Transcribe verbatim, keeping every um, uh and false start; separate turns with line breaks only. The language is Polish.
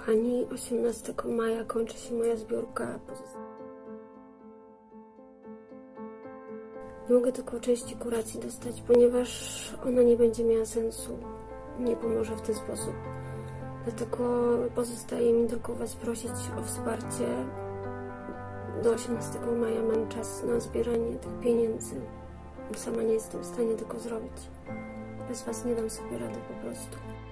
kochani, osiemnastego maja kończy się moja zbiórka. Nie mogę tylko części kuracji dostać, ponieważ ona nie będzie miała sensu. Nie pomoże w ten sposób. Dlatego pozostaje mi tylko Was prosić o wsparcie. Do osiemnastego maja mam czas na zbieranie tych pieniędzy. Sama nie jestem w stanie tego zrobić. Bez Was nie dam sobie rady po prostu.